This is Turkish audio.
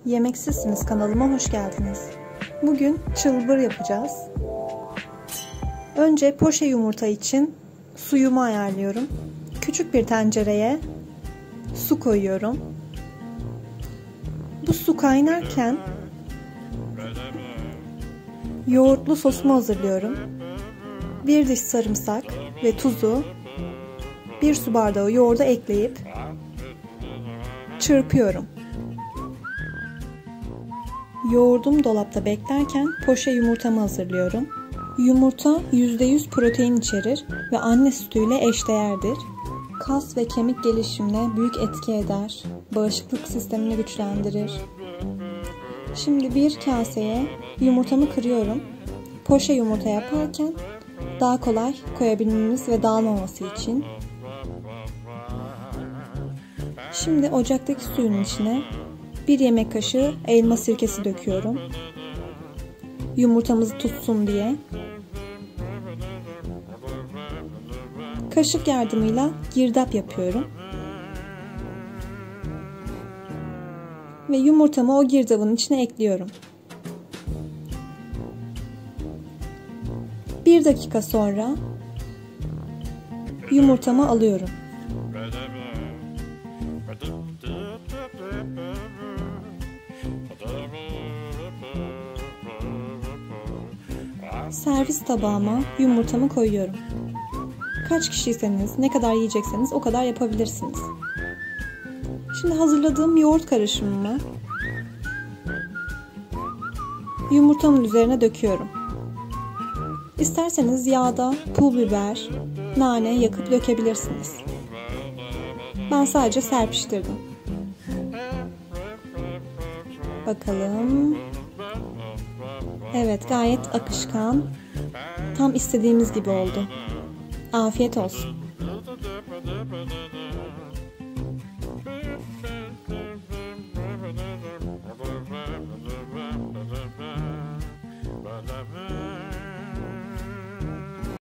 Yemeksizsiniz kanalıma hoş geldiniz. Bugün çılbır yapacağız. Önce poşe yumurta için suyumu ayarlıyorum. Küçük bir tencereye su koyuyorum. Bu su kaynarken yoğurtlu sosumu hazırlıyorum. Bir diş sarımsak ve tuzu, bir su bardağı yoğurda ekleyip çırpıyorum. Yoğurdum dolapta beklerken poşe yumurtamı hazırlıyorum. Yumurta %100 protein içerir ve anne sütüyle eşdeğerdir. Kas ve kemik gelişimine büyük etki eder. Bağışıklık sistemini güçlendirir. Şimdi bir kaseye yumurtamı kırıyorum. Poşe yumurta yaparken daha kolay koyabilmemiz ve dağılmaması için. Şimdi ocaktaki suyun içine 1 yemek kaşığı elma sirkesi döküyorum. Yumurtamızı tutsun diye. Kaşık yardımıyla girdap yapıyorum. Ve yumurtamı o girdabın içine ekliyorum. 1 dakika sonra yumurtamı alıyorum. Servis tabağıma yumurtamı koyuyorum. Kaç kişiyseniz, ne kadar yiyecekseniz o kadar yapabilirsiniz. Şimdi hazırladığım yoğurt karışımımı yumurtamın üzerine döküyorum. İsterseniz yağda pul biber, nane yakıp dökebilirsiniz. Ben sadece serpiştirdim. Bakalım. Evet, gayet akışkan. Tam istediğimiz gibi oldu. Afiyet olsun.